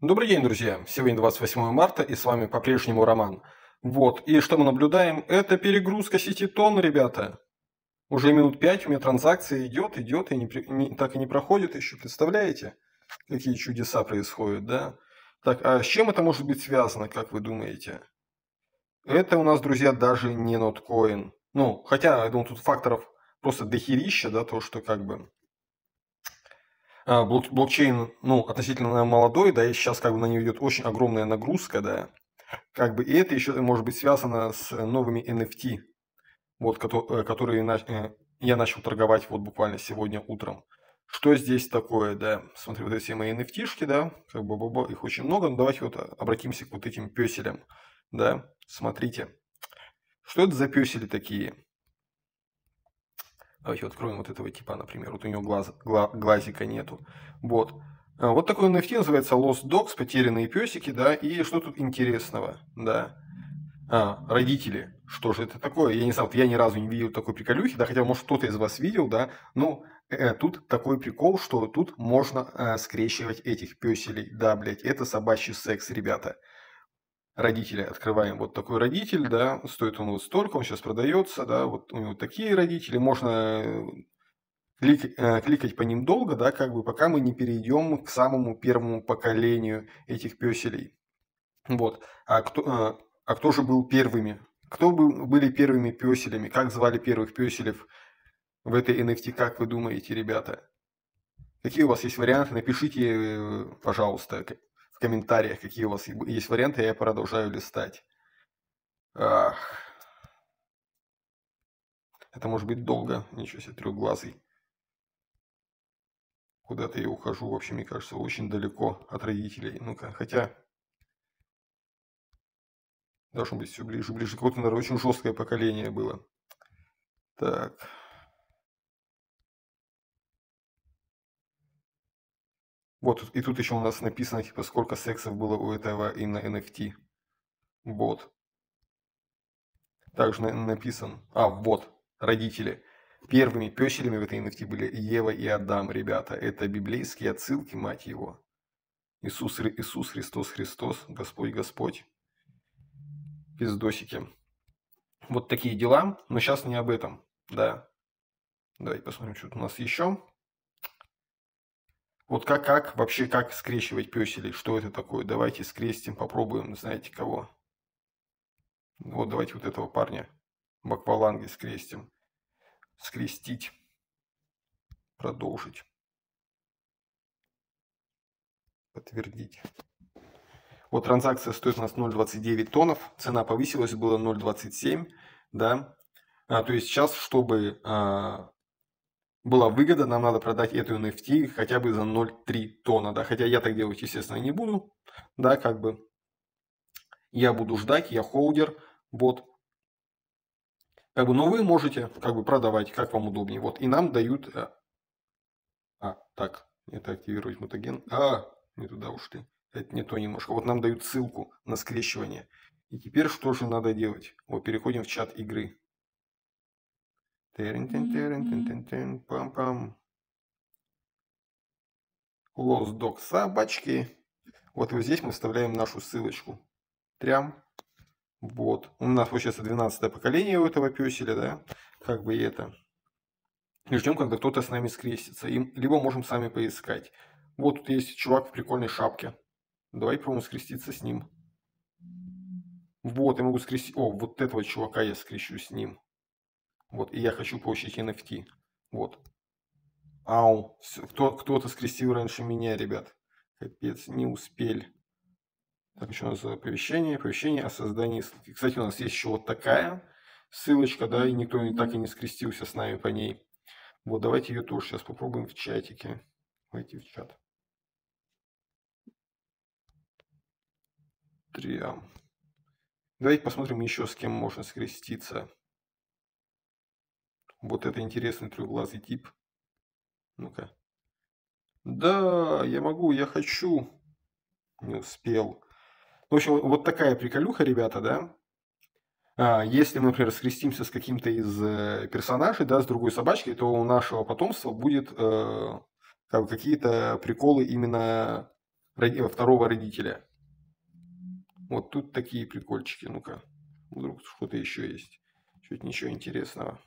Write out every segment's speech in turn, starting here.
Добрый день, друзья! Сегодня 28 марта, и с вами по-прежнему Роман. Вот, и что мы наблюдаем? Это перегрузка сети тонн, ребята. Уже минут 5 у меня транзакция идет, и так и не проходит еще. Представляете, какие чудеса происходят, да? Так, а с чем это может быть связано, как вы думаете? Это у нас, друзья, даже не ноткоин. Ну, хотя, я думаю, тут факторов просто дохерища, да, то, что как бы блокчейн, ну, относительно молодой, да, и сейчас как бы на него идет очень огромная нагрузка, да. Как бы и это еще может быть связано с новыми NFT, вот, которые я начал торговать вот буквально сегодня утром. Что здесь такое, да? Смотри, вот эти все мои NFT-шки, да, как бы их очень много, но давайте вот обратимся к вот этим пёселям, да, смотрите. Что это за пёсели такие? Давайте откроем вот этого типа, например, вот у него глазика нету. Вот. Вот такой NFT называется Lost Dogs, потерянные песики, да, и что тут интересного, да. Родители. Что же это такое? Я не знаю, вот я ни разу не видел такой приколюхи, да, хотя, может, кто-то из вас видел, да, но тут такой прикол, что тут можно скрещивать этих пёселей. Да, блядь, это собачий секс, ребята. Родители. Открываем вот такой родитель, да, стоит он вот столько, он сейчас продается, да, вот у него такие родители, можно кликать по ним долго, да, как бы, пока мы не перейдем к самому первому поколению этих пёселей. Вот. А кто же был первыми? Были первыми пёселями? Как звали первых пёселев в этой NFT, как вы думаете, ребята? Какие у вас есть варианты? Напишите, пожалуйста, в комментариях, какие у вас есть варианты, я продолжаю листать. Ах. Это может быть долго. Ничего себе, трехглазый. Куда-то я ухожу, вообще, мне кажется, очень далеко от родителей. Ну-ка, хотя должно быть все ближе, ближе. Какое-то, наверное, очень жесткое поколение было. Так. Вот, и тут еще у нас написано, типа, сколько сексов было у этого именно NFT. Вот. Также написан. Вот, родители. Первыми пёселями в этой NFT были Ева и Адам, ребята. Это библейские отсылки, мать его. Иисус Христос, Христос, Господь, Господь. Пиздосики. Вот такие дела, но сейчас не об этом, да. Давайте посмотрим, что тут у нас еще. Вот вообще как скрещивать пёселей? Что это такое? Давайте скрестим, попробуем, знаете кого? Вот давайте вот этого парня в акваланге скрестим. Скрестить. Продолжить. Подтвердить. Вот транзакция стоит у нас 0,29 тоннов. Цена повысилась, было 0,27. Да. То есть сейчас, чтобы была выгода, нам надо продать эту NFT хотя бы за 0,3 тонна. Да. Хотя я так делать, естественно, не буду. Да, как бы. Я буду ждать, я холдер. Вот. Как бы, но вы можете как бы продавать, как вам удобнее. Вот. И нам дают... так, это активировать мутаген. Не туда ушли. Это не то немножко. Вот нам дают ссылку на скрещивание. И теперь что же надо делать? Вот, переходим в чат игры. Пам-пам. Lost Dog собачки. Вот здесь мы вставляем нашу ссылочку. Трям. Вот. У нас получается 12-е поколение у этого пёселя, да? Как бы и это. И ждем, когда кто-то с нами скрестится. Либо можем сами поискать. Вот тут есть чувак в прикольной шапке. Давай попробуем скреститься с ним. Вот, я могу скрестить... вот этого чувака я скрещу с ним. Вот, и я хочу получить NFT. Вот. Ау, кто-то скрестил раньше меня, ребят. Капец, не успели. Так, еще у нас оповещение о создании ссылки. Кстати, у нас есть еще вот такая ссылочка, да, и никто так и не скрестился с нами по ней. Вот, давайте ее тоже сейчас попробуем в чатике. Войти в чат. Трям. Давайте посмотрим еще, с кем можно скреститься. Вот это интересный трехглазый тип. Ну-ка. Да, я могу, я хочу. Не успел. В общем, вот такая приколюха, ребята, да. Если мы, например, скрестимся с каким-то из персонажей, да, с другой собачкой, то у нашего потомства будет какие-то приколы именно второго родителя. Вот тут такие прикольчики. Ну-ка, вдруг что-то еще есть. Чуть ничего интересного.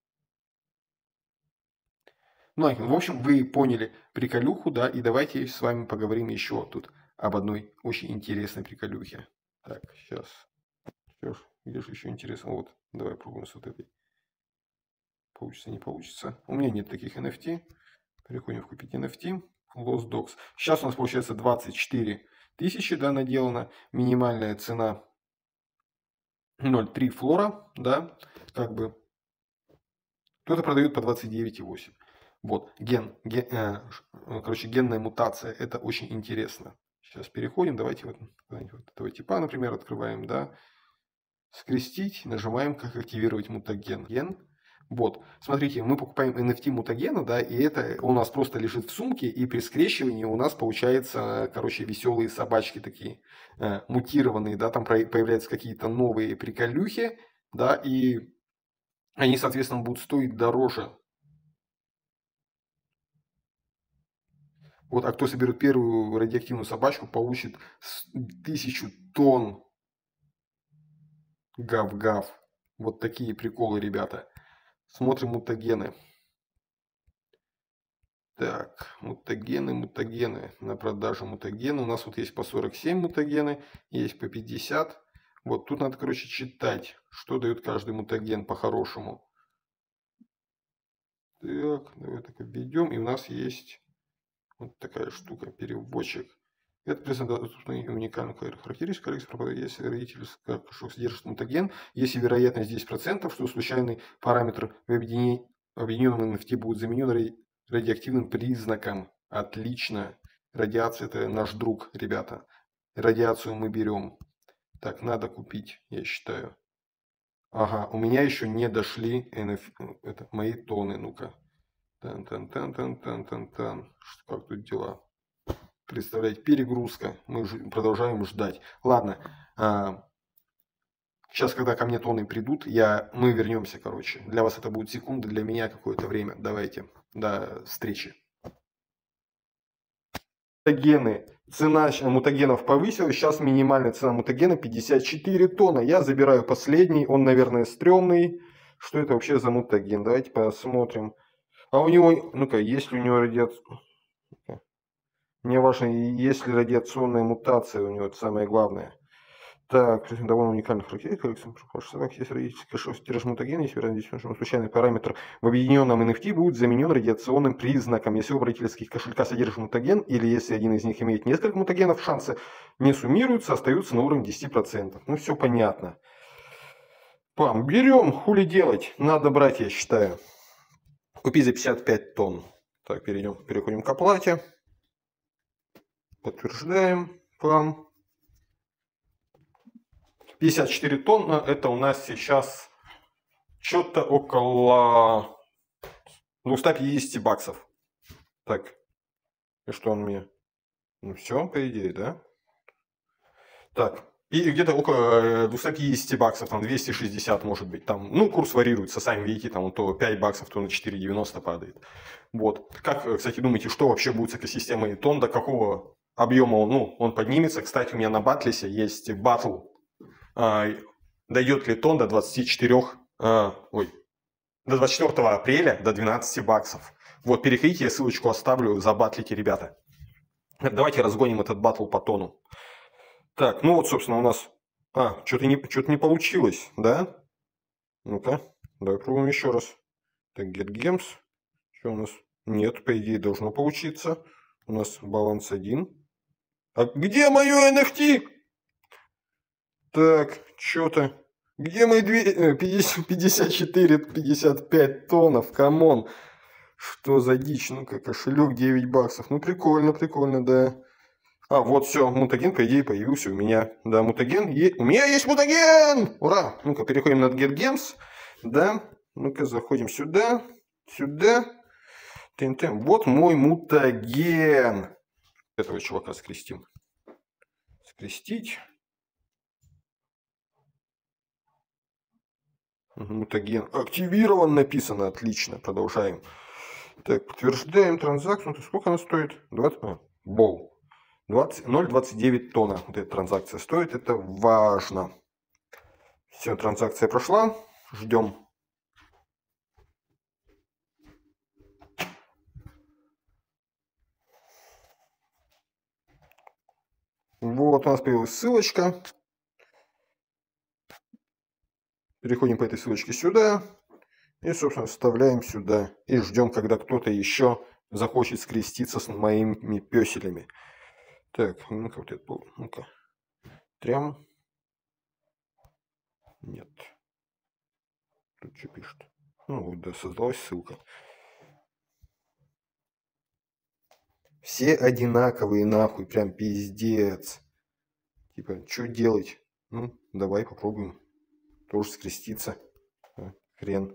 Ну, в общем, вы поняли приколюху, да, и давайте с вами поговорим еще тут об одной очень интересной приколюхе. Так, сейчас. Где же еще интересно? Вот, давай пробуем с вот этой. Получится, не получится. У меня нет таких NFT. Переходим в купить NFT. Lost Dogs. Сейчас у нас получается 24 тысячи, да, наделано. Минимальная цена 0,3 флора, да, как бы. Кто-то продает по 29,8. Вот, короче, генная мутация, это очень интересно. Сейчас переходим, давайте вот этого типа, например, открываем, да, скрестить, нажимаем, как активировать мутаген. Вот, смотрите, мы покупаем NFT мутагена, да, и это у нас просто лежит в сумке, и при скрещивании у нас получается, короче, веселые собачки такие, мутированные, да, там появляются какие-то новые приколюхи, да, и они, соответственно, будут стоить дороже. Вот, а кто соберет первую радиоактивную собачку, получит 1000 тонн гав-гав. Вот такие приколы, ребята. Смотрим мутагены. Так, мутагены. На продажу мутагены. У нас вот есть по 47 мутагены, есть по 50. Вот тут надо, короче, читать, что дает каждый мутаген по-хорошему. Так, давай так обведем. И у нас есть вот такая штука, переводчик. Это доступная и уникальная характеристика, если родитель содержит мутаген, если вероятность 10%, что случайный параметр в объединенном NFT будет заменен радиоактивным признаком. Отлично. Радиация – это наш друг, ребята. Радиацию мы берем. Так, надо купить, я считаю. Ага, у меня еще не дошли это мои тоны, ну-ка. Тан-тан-тан-тан-тан-тан-тан. Как тут дела? Представляете, перегрузка. Мы продолжаем ждать. Ладно. Сейчас, когда ко мне тоны придут, мы вернемся, короче. Для вас это будет секунды, для меня какое-то время. Давайте. До встречи. Мутагены. Цена мутагенов повысилась. Сейчас минимальная цена мутагена 54 тонна. Я забираю последний. Он, наверное, стрёмный. Что это вообще за мутаген? Давайте посмотрим. А у него, ну-ка, есть ли у него радиация? Мне важно, есть ли радиационная мутация у него, это самое главное. Так, довольно уникальный характеристик. Если родительский тираж мутаген, если вероятно, случайный параметр в объединенном NFT будет заменен радиационным признаком. Если оба родительских кошелька содержат мутаген, или если один из них имеет несколько мутагенов, шансы не суммируются, остаются на уровне 10%. Ну, все понятно. Пам, берем, хули делать. Надо брать, я считаю. Купи за 55 тонн. Так, переходим к оплате. Подтверждаем. Пам. 54 тонны, это у нас сейчас что-то около 250 баксов. Так, и что он мне? Ну все, по идее, да? Так, и где-то около 250 баксов, там 260 может быть. Там, ну, курс варьируется, сами видите, там то 5 баксов, то на 4,90 падает. Вот. Как, кстати, думаете, что вообще будет с экосистемой тон, до какого объема он поднимется? Кстати, у меня на Батлисе есть батл. Дойдет ли тон до 24, до 24 апреля до 12 баксов. Вот, переходите, я ссылочку оставлю, забатлите, ребята. Давайте разгоним этот батл по тону. Так, ну вот, собственно, у нас... что-то не получилось, да? Ну-ка, давай пробуем еще раз. Так, get games. Что у нас? Нет, по идее, должно получиться. У нас баланс 1. А где мое NFT? Так, что-то... Где мои 54-55 тоннов? Камон. Что за дичь? Ну-ка, кошелек 9 баксов. Ну, прикольно, да. Вот все, мутаген, по идее, появился у меня. Да, мутаген. У меня есть мутаген! Ура! Ну-ка, переходим на Get Games. Да. Ну-ка, заходим сюда. Вот мой мутаген. Этого чувака скрестим. Скрестить. Мутаген активирован, написано. Отлично, продолжаем. Так, подтверждаем транзакцию. Сколько она стоит? 20. Боу. 0,29 тонна вот эта транзакция стоит. Это важно. Все, транзакция прошла. Ждем. Вот у нас появилась ссылочка. Переходим по этой ссылочке сюда. И, собственно, вставляем сюда. И ждем, когда кто-то еще захочет скреститься с моими пёселями. Так, ну-ка, вот это было. Ну-ка. Трям. Нет. Тут что пишет? Ну, вот, да, создалась ссылка. Все одинаковые, нахуй, прям пиздец. Типа, что делать? Ну, давай попробуем. Тоже скреститься. Хрен.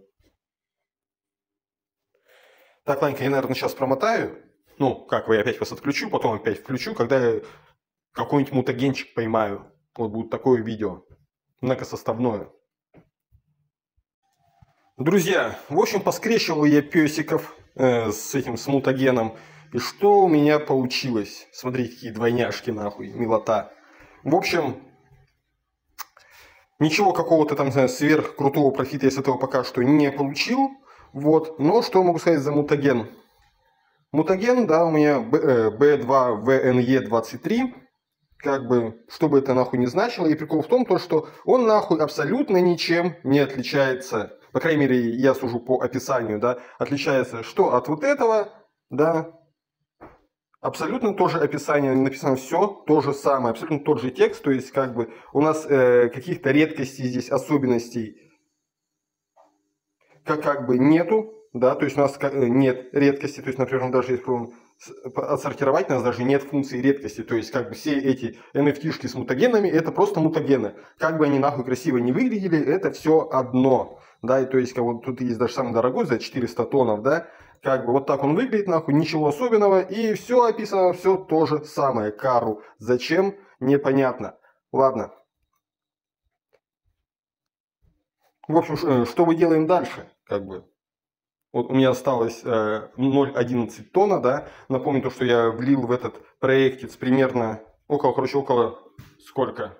Так, Ладненько, я, наверное, сейчас промотаю. Ну, как я опять вас отключу, потом опять включу, когда я какой-нибудь мутагенчик поймаю. Вот будет такое видео. Многосоставное. Друзья, в общем, поскрещивал я песиков с мутагеном. И что у меня получилось? Смотрите, какие двойняшки, нахуй, милота. В общем, ничего какого-то там сверхкрутого профита я с этого пока что не получил. Вот. Но что могу сказать за мутаген? Мутаген, да, у меня B2VNE23. Как бы, что бы это нахуй не значило. И прикол в том, то, что он нахуй абсолютно ничем не отличается. По крайней мере, я сужу по описанию, да. Отличается что от вот этого, да. Абсолютно тоже описание, написано все то же самое, абсолютно тот же текст, то есть как бы у нас каких-то редкостей здесь, особенностей как бы нету, да, то есть у нас нет редкости, то есть, например, даже если отсортировать, у нас даже нет функции редкости, то есть как бы все эти NFT-шки с мутагенами, это просто мутагены, как бы они нахуй красиво не выглядели, это все одно, да, и то есть как вот тут есть даже самый дорогой за 400 тоннов, да, как бы вот так он выглядит, нахуй, ничего особенного, и все описано, все то же самое, кару, зачем, непонятно, ладно. В общем, что мы делаем дальше, как бы. Вот у меня осталось 0,11 тонна, да. Напомню то, что я влил в этот проектец примерно около сколько?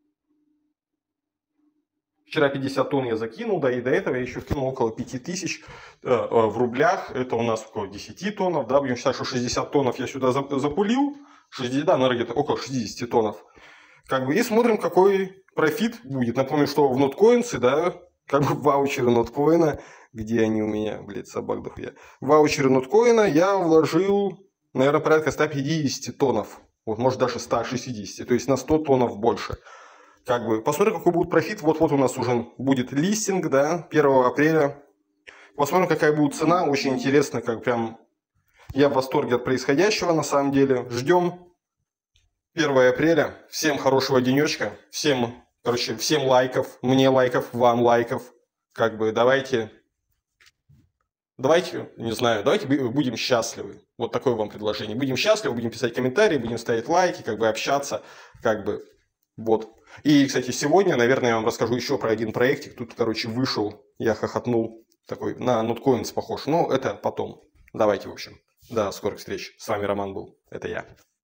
Вчера 50 тонн я закинул, да, и до этого я еще вкинул около 5000 в рублях. Это у нас около 10 тоннов, да. Будем считать, что 60 тоннов я сюда запулил. 60, да, наверное, где-то около 60 тоннов. Как бы, и смотрим, какой профит будет. Напомню, что в ноткоинсы, да, как бы ваучеры ноткоина, где они у меня, блядь, собак дохуя. Ваучеры ноткоина я вложил, наверное, порядка 150 тоннов. Вот, может, даже 160. То есть на 100 тоннов больше. Как бы, посмотрим, какой будет профит. Вот-вот у нас уже будет листинг, да, 1 апреля. Посмотрим, какая будет цена. Очень интересно, как прям... Я в восторге от происходящего, на самом деле. Ждем 1 апреля. Всем хорошего денечка. Всем, короче, всем лайков. Мне лайков, вам лайков. Как бы, давайте, не знаю, давайте будем счастливы. Вот такое вам предложение. Будем счастливы, будем писать комментарии, будем ставить лайки, как бы общаться, как бы, вот. И, кстати, сегодня, наверное, я вам расскажу еще про один проектик. Тут, короче, вышел, я хохотнул, такой, на Notcoins похож. Но это потом. Давайте, в общем. До скорых встреч. С вами Роман был. Это я.